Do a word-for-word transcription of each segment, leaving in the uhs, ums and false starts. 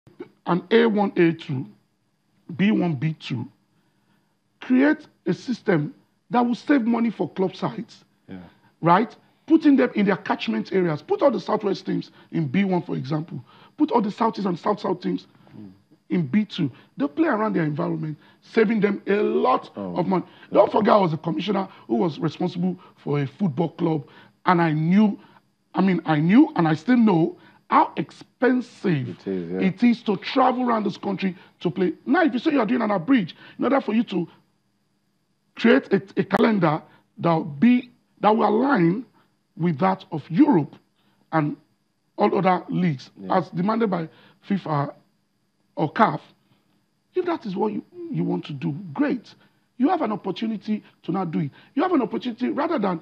an A one, A two, B one, B two, create a system that will save money for club sites, yeah. right? Putting them in their catchment areas. Put all the Southwest teams in B one, for example. Put all the Southeast and South-South teams mm. in B two. They'll play around their environment, saving them a lot oh. of money. Don't forget I was a commissioner who was responsible for a football club, and I knew, I mean, I knew and I still know how expensive it is, yeah. it is to travel around this country to play. Now, if you say you're doing an abridge, in order for you to create a, a calendar that will, be, that will align with that of Europe and all other leagues, yeah. as demanded by FIFA or C A F, if that is what you, you want to do, great. You have an opportunity to not do it. You have an opportunity rather than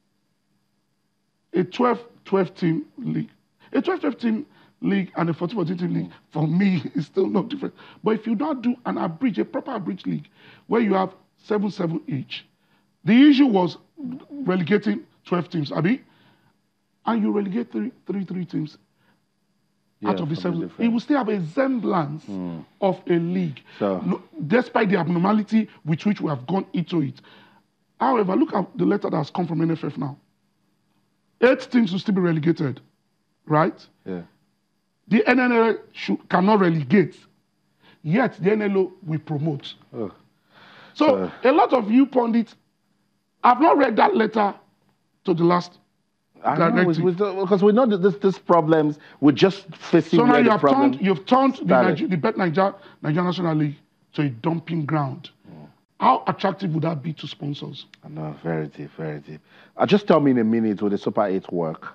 a twelve twelve team league. A twelve twelve team league and a fourteen fourteen team league, for me, is still not different. But if you not do an abridge, a proper abridge league, where you have seven seven each, the issue was relegating twelve teams, Abi, and you relegate three three, three teams yeah, out of the seven. It will still have a semblance mm. of a league, so. no, despite the abnormality with which we have gone into it. However, look at the letter that has come from N F F now. Eight teams will still be relegated, right? Yeah. The N N L should, cannot relegate, yet the N L O will promote. Oh. So, so a lot of you pundits have not read that letter to the last I directive. Know, because we know that this, this problems, we're just facing so now where you the have problem turned, You've turned the, Niger, the Bet Niger, Niger National League to a dumping ground. Mm. How attractive would that be to sponsors? I know, very deep, very deep. Uh, just tell me in a minute, will the Super eight work?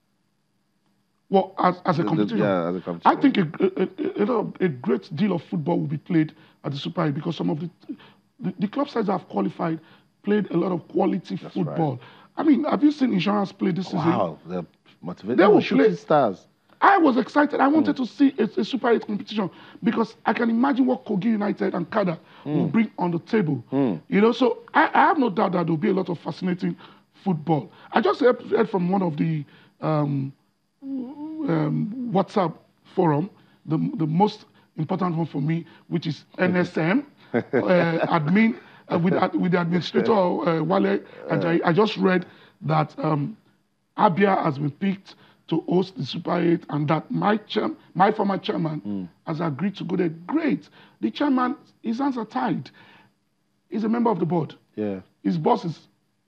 Well, as, as a competition, the, yeah, as a competition. I think a, a, a, a great deal of football will be played at the Super eight because some of the, the, the club sides that have qualified played a lot of quality That's football. Right. I mean, have you seen Insurance play this season? Wow, they're motivated. They were will shooting play. stars. I was excited. I wanted mm. to see a, a Super eight competition because I can imagine what Kogi United and Kada mm. will bring on the table. Mm. You know, so I, I have no doubt that there will be a lot of fascinating football. I just heard, heard from one of the um, um, WhatsApp forum, the, the most important one for me, which is N S M, uh, admin, uh, with, uh, with the administrator, uh, Wale, and I, I just read that um, Abia has been picked to host the Super eight, and that my chair, my former chairman mm. has agreed to go there. Great. The chairman, his hands are tied. He's a member of the board. Yeah. His boss is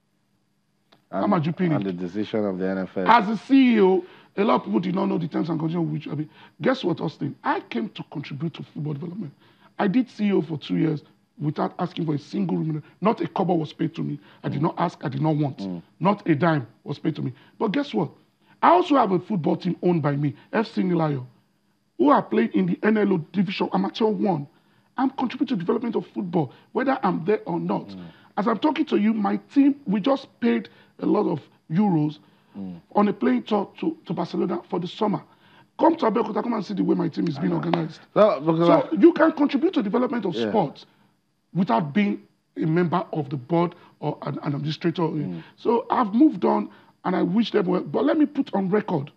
Amaju Pinnick. And the decision of the N F L. As a C E O, a lot of people did not know the terms and conditions which, I mean, guess what, Austin? I came to contribute to football development. I did C E O for two years without asking for a single remuneration. Not a kobo was paid to me. I did not ask, I did not want. Mm. Not a dime was paid to me. But guess what? I also have a football team owned by me, F C Nilayo, who are playing in the N L O Division Amateur one. I'm contributing to the development of football, whether I'm there or not. Mm. As I'm talking to you, my team, we just paid a lot of euros mm. on a playing tour to, to Barcelona for the summer. Come to Abeokuta, come and see the way my team is being organized. No, so I... you can contribute to the development of yeah. sports without being a member of the board or an, an administrator. Mm. So I've moved on, and I wish them well. But let me put on record,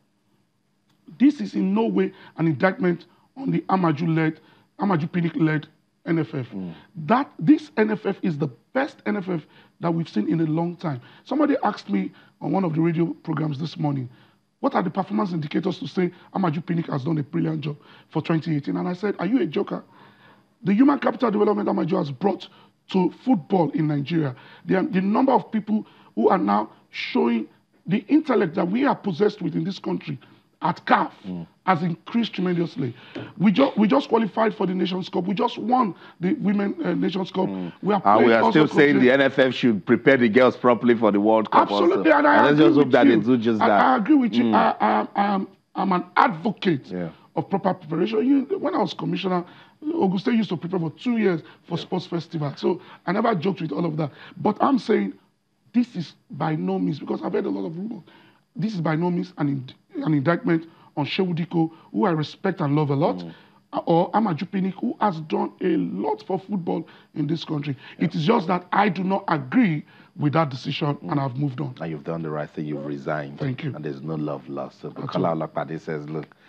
this is in no way an indictment on the Amaju-led, Amaju Pinnick-led N F F. Mm. That this N F F is the best N F F that we've seen in a long time. Somebody asked me on one of the radio programs this morning, what are the performance indicators to say Amaju Pinnick has done a brilliant job for twenty eighteen? And I said, are you a joker? The human capital development Amaju has brought to football in Nigeria, the, the number of people who are now showing the intellect that we are possessed with in this country at C A F mm. has increased tremendously. We, ju we just qualified for the Nations Cup. We just won the Women uh, Nations Cup. Mm. We are and we are still saying the N F F should prepare the girls properly for the World Cup. Absolutely, also. and I and agree let's just hope with that you. they do just I, that. I agree with you. Mm. I, I, I am, I'm an advocate yeah. of proper preparation. You, when I was commissioner, Auguste used to prepare for two years for yeah. sports festival. So I never joked with all of that. But I'm saying this is by no means, because I've heard a lot of rumors, this is by no means an, ind an indictment on Shehu Diko, who I respect and love a lot, mm. or Amaju Pinnick, who has done a lot for football in this country. Yeah. It is just that I do not agree with that decision, mm. and I've moved on. And you've done the right thing. You've resigned. Thank you. And there's no love lost. So Bukola Olopade says, look,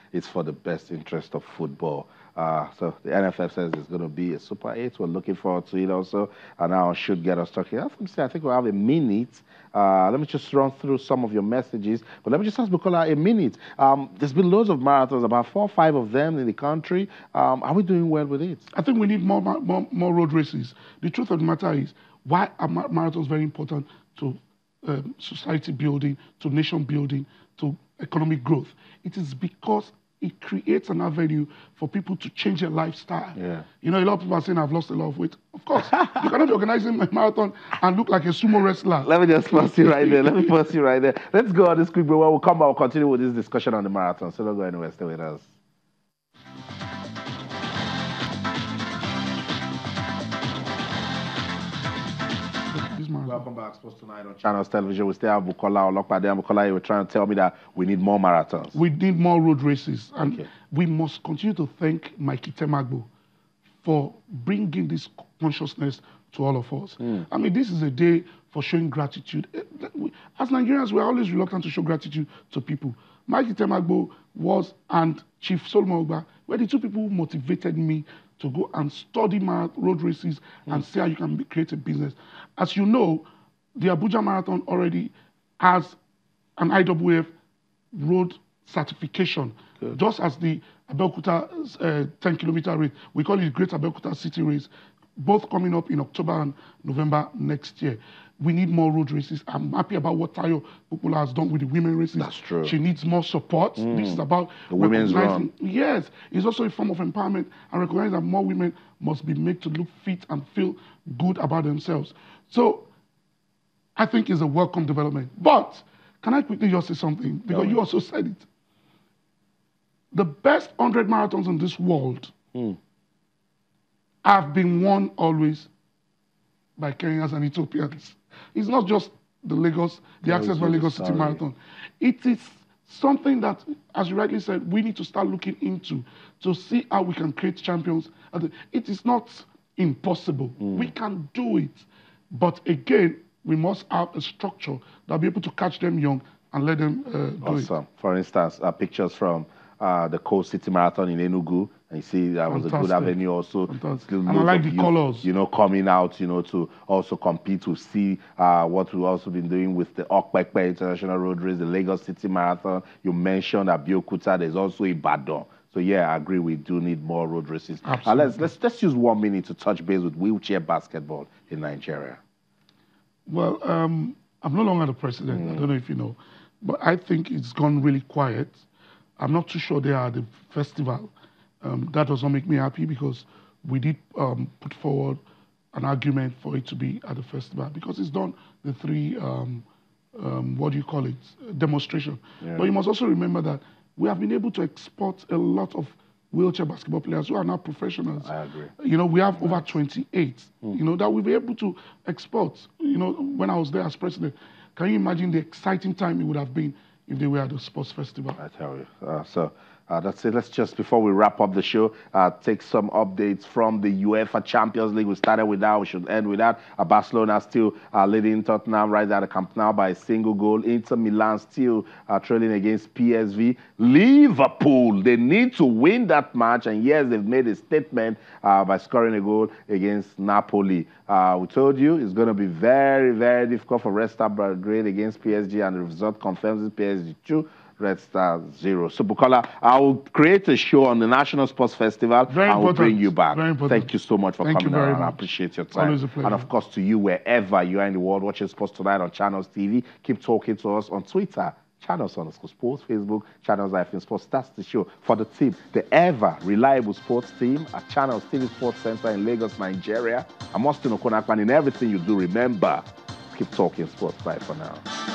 it's for the best interest of football. Uh, so the N F F says it's going to be a Super eight. We're looking forward to it also. And now should get us talking. I think, I think we'll have a minute. Uh, let me just run through some of your messages. But let me just ask Bukola a minute. Um, there's been loads of marathons, about four or five of them in the country. Um, are we doing well with it? I think we need more, more, more road races. The truth of the matter is, why are marathons very important to um, society building, to nation building, to economic growth? It is because it creates an avenue for people to change their lifestyle. Yeah. You know, a lot of people are saying, I've lost a lot of weight. Of course, you cannot be organizing a marathon and look like a sumo wrestler. Let me just pause you right there. Let me pause you right there. Let's go on this quick break. When we'll come back, we'll continue with this discussion on the marathon. So don't go anywhere. Stay with us. Welcome back, Sports Tonight on Channels Television. We still have Bukola Olokpade. Bukola, you were trying to tell me that we need more marathons. We need more road races. And okay. we must continue to thank Mikey Temagbo for bringing this consciousness to all of us. Mm. I mean, this is a day for showing gratitude. As Nigerians, we're always reluctant to show gratitude to people. Mikey Temagbo was, and Chief Solomon Ogba, were the two people who motivated me to go and study road races mm. and see how you can create a business. As you know, the Abuja Marathon already has an I W F road certification, Good. just as the Abeokuta uh, ten kilometer race. We call it Great Abeokuta City Race, both coming up in October and November next year. We need more road races. I'm happy about what Tayo Popola has done with the women races. That's true. She needs more support. Mm. This is about the women's run. Yes, it's also a form of empowerment and recognizing that more women must be made to look fit and feel good about themselves. So I think it's a welcome development. But can I quickly just say something? Because no. you also said it. The best one hundred marathons in this world mm. have been won always by Kenyans and Ethiopians. It's not just the Lagos, the Access by Lagos City Marathon. It is something that, as you rightly said, we need to start looking into to see how we can create champions. It is not impossible. Mm. We can do it. But again, we must have a structure that will be able to catch them young and let them uh, do awesome. it. For instance, uh, pictures from uh, the Coast City Marathon in Enugu. And you see, that was Fantastic. a good avenue also. And I like the youth, colors. You know, coming out, you know, to also compete, to see uh, what we've also been doing with the Okpekpe International Road Race, the Lagos City Marathon. You mentioned Abeokuta. There's also Ibadan. So, yeah, I agree. We do need more road races. Uh, let's, let's, let's use one minute to touch base with wheelchair basketball in Nigeria. Well, um, I'm no longer the president. Mm. I don't know if you know. But I think it's gone really quiet. I'm not too sure they are at the festival. Um, that does not make me happy because we did um, put forward an argument for it to be at the festival because it's done the three, um, um, what do you call it, demonstration. Yeah. But you must also remember that we have been able to export a lot of wheelchair basketball players who are now professionals. I agree. You know, we have nice. over twenty-eight, mm. you know, that we'll be able to export. You know, when I was there as president, can you imagine the exciting time it would have been if they were at the sports festival? I tell you. Uh, so uh, that's it. Let's just, before we wrap up the show, uh, take some updates from the UEFA Champions League. We started with that. We should end with that. Uh, Barcelona still uh, leading Tottenham right at the Camp Nou by a single goal. Inter Milan still uh, trailing against P S V. Liverpool, they need to win that match. And yes, they've made a statement uh, by scoring a goal against Napoli. Uh, we told you it's going to be very, very difficult for Red Star Belgrade against P S G, and the result confirms it. P S G two, Red Star zero. So, Bukola, I will create a show on the National Sports Festival. Very and I will bring you back. Very important. Thank you so much for Thank coming you very on. much. I appreciate your time. Always a pleasure. And of course, to you, wherever you are in the world watching Sports Tonight on Channels T V, keep talking to us on Twitter. Channels underscore sports, Facebook, Channels I F N Sports. That's the show for the team, the ever reliable sports team at Channels T V Sports Center in Lagos, Nigeria. I'm Austin Okonakwan. In everything you do, remember, keep talking sports. Bye for now.